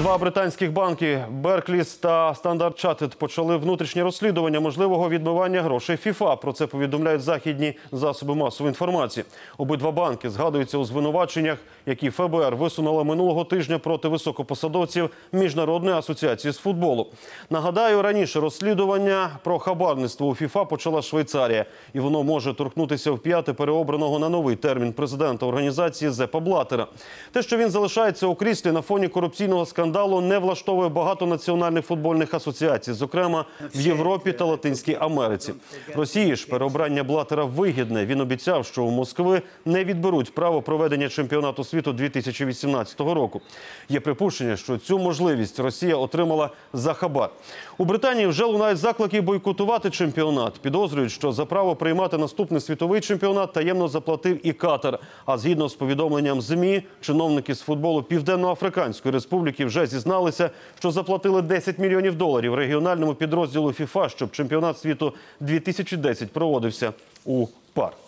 Два британських банки Barclays та Standard Chartered почали внутрішнє розслідування можливого відмивання грошей ФІФА. Про це повідомляють західні засоби масової інформації. Обидва банки згадуються у звинуваченнях, які ФБР висунула минулого тижня проти високопосадовців Міжнародної асоціації з футболу. Нагадаю, раніше розслідування про хабарництво у ФІФА почала Швейцарія. І воно може торкнутися вп'яте переобраного на новий термін президента організації Зепа Блаттера. Те, що він залишається у кріслі на фоні корупційного скандалу, не влаштовує багато національних футбольних асоціацій, зокрема в Європі та Латинській Америці. Росії ж переобрання Блаттера вигідне. Він обіцяв, що у Москви не відберуть право проведення чемпіонату світу 2018 року. Є припущення, що цю можливість Росія отримала за хабар. У Британії вже лунають заклики бойкотувати чемпіонат. Підозрюють, що за право приймати наступний світовий чемпіонат таємно заплатив і Катар. А згідно з повідомленням ЗМІ, чиновники з футболу Південно-Африканської Республіки вже зізналися, що заплатили $10 мільйонів регіональному підрозділу ФІФА, щоб чемпіонат світу 2010 проводився у ПАР.